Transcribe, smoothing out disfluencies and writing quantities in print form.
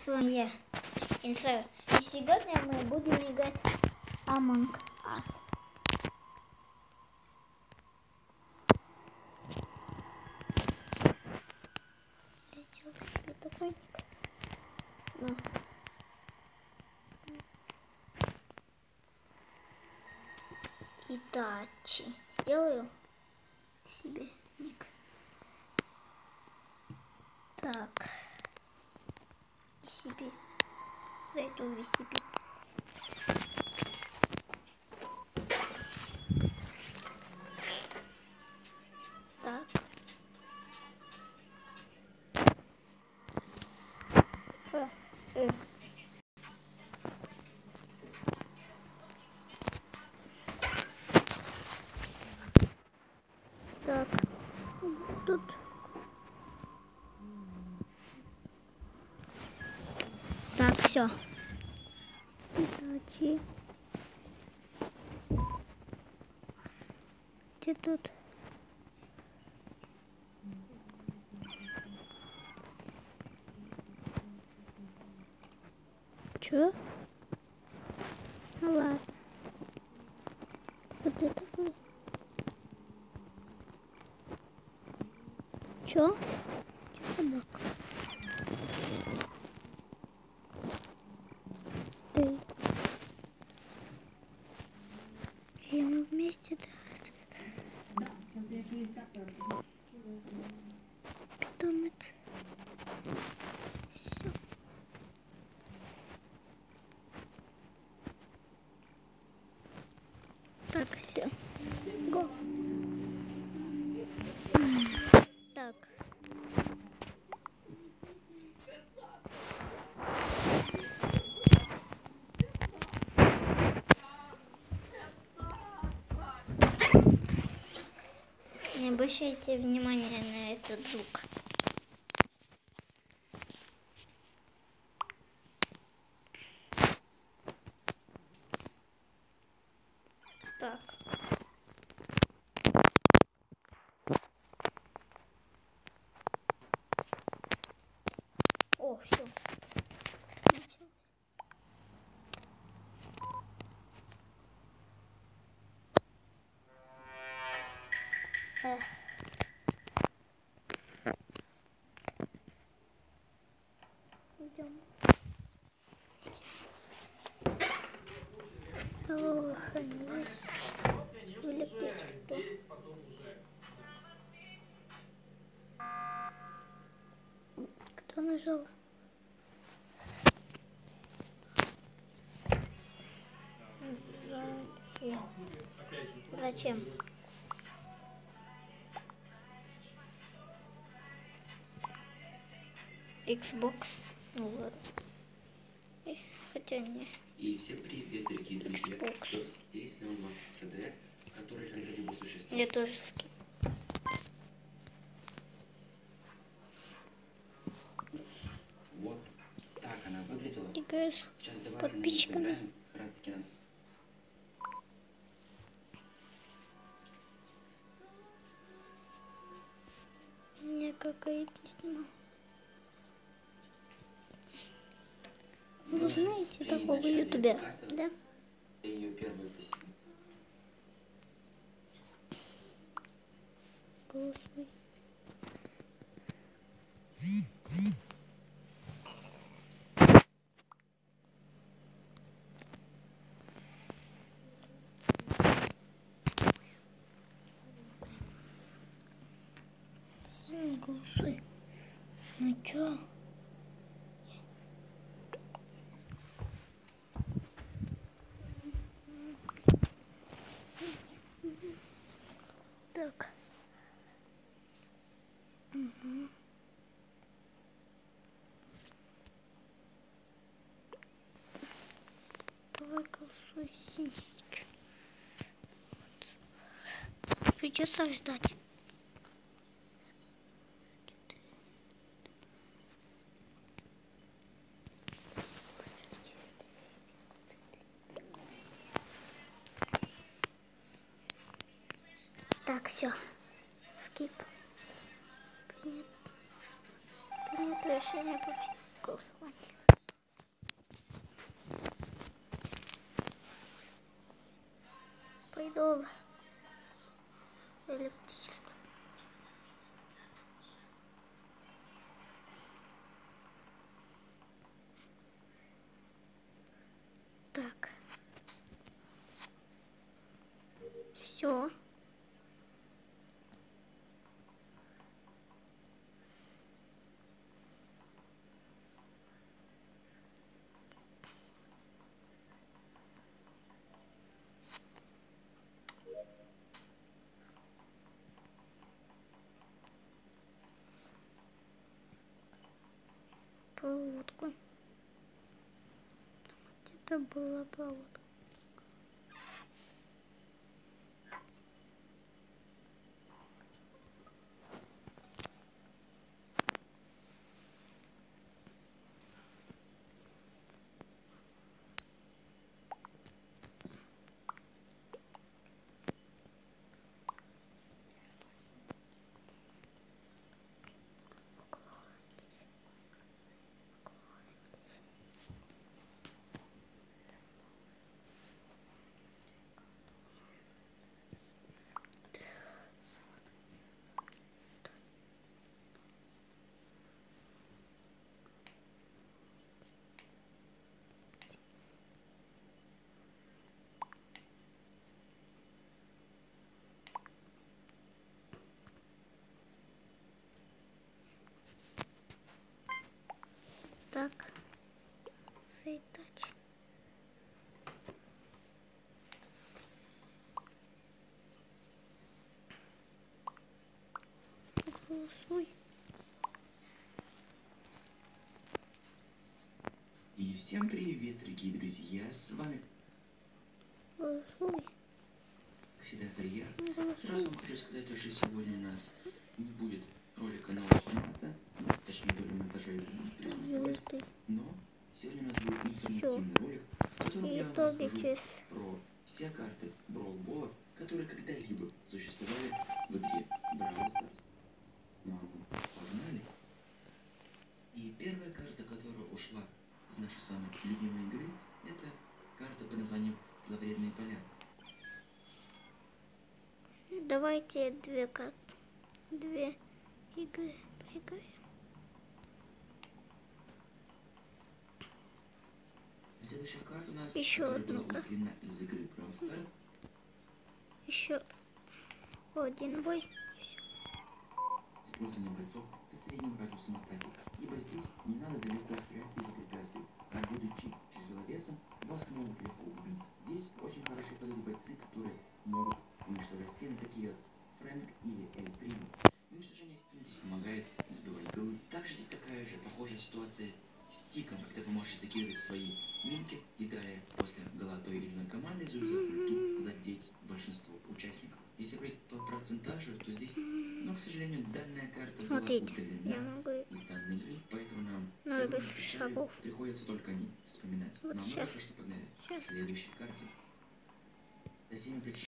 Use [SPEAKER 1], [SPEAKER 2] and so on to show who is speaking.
[SPEAKER 1] с вами я, Инсайд. И сегодня мы будем играть Among Us. Я сделал себе такой ник. Ну. Итачи. Сделаю себе ник. Так. Себе. Зайду в себе. Так. Так. Тут. Так, все. Итачи. Где тут? Чё? Ну ладно. Вот это будет. Чё? Чё собака? Эй. И мы вместе, да? Питомец. Всё. Так, все. Го. Так. Не обращайте внимания на этот звук. Так. О, все. Идем. Столовая хранилась в электричество. Кто нажал? Зачем? Xbox. Ну ладно. Хотя не.
[SPEAKER 2] И всем привет, дорогие друзья.
[SPEAKER 1] Xbox.
[SPEAKER 2] Есть новый ТД, который когда-либо существует.
[SPEAKER 1] Я тоже скип.
[SPEAKER 2] Вот так она выглядела.
[SPEAKER 1] Играешь
[SPEAKER 2] Сейчас давайте
[SPEAKER 1] подписчиками.
[SPEAKER 2] на как раз таки на...
[SPEAKER 1] Я какая-то снимал. Вы знаете такого ютубера, да?
[SPEAKER 2] Ее первую песню.
[SPEAKER 1] Голосуй. Сильно голосуй. Ну чё? Так. Угу. Давай голосуй синий. Вот. Придется ждать. Так, все. Скип. Принято решение по голосованию. пойду в электричество. Так. Все. Проводку. Где-то была проводка. Так. Заитач. Голосуй.
[SPEAKER 2] И всем привет, дорогие друзья, с вами,
[SPEAKER 1] Голосуй.
[SPEAKER 2] как всегда, это я. Сразу вам хочу сказать, что сегодня у нас не будет ролика нового формата, точнее, доля монтажа будет присутствовать, но сегодня у нас будет информативный ролик, в котором я вам расскажу про все карты Броул-Болла, которые когда-либо существовали в игре Brawl Stars. Ну, погнали. И первая карта, которая ушла из нашей с вами любимой игры, это карта под названием «Зловредные поля».
[SPEAKER 1] Давайте две игры поиграем.
[SPEAKER 2] Следующая карта у нас
[SPEAKER 1] Еще
[SPEAKER 2] которая
[SPEAKER 1] одну
[SPEAKER 2] была удалена из игры Brawl Stars.
[SPEAKER 1] Еще один бой.
[SPEAKER 2] Использование бойцов со средним радиусом атаки, ибо здесь не надо далеко стрелять из-за препятствий, а будучи тяжеловесом, вас могут легко убить. Здесь очень хорошо подойдут бойцы, которые могут уничтожать стены, такие как Фрэнк или Эль Примо. Уничтожение стен здесь помогает сбивать голы. Также здесь такая же похожая ситуация с тиком, когда вы можете закидывать свои минки и далее после гола той или иной команды использовать ульту задеть большинство участников. Если говорить по процентажу, то здесь, но, к сожалению, данная карта
[SPEAKER 1] Смотрите,
[SPEAKER 2] была
[SPEAKER 1] я
[SPEAKER 2] удалена
[SPEAKER 1] могу
[SPEAKER 2] из данной игры, поэтому нам
[SPEAKER 1] без
[SPEAKER 2] сегодня
[SPEAKER 1] шагов.
[SPEAKER 2] приходится только о ней вспоминать.
[SPEAKER 1] Вот
[SPEAKER 2] Но мы
[SPEAKER 1] сейчас.
[SPEAKER 2] только что погнали к следующей карте. За всеми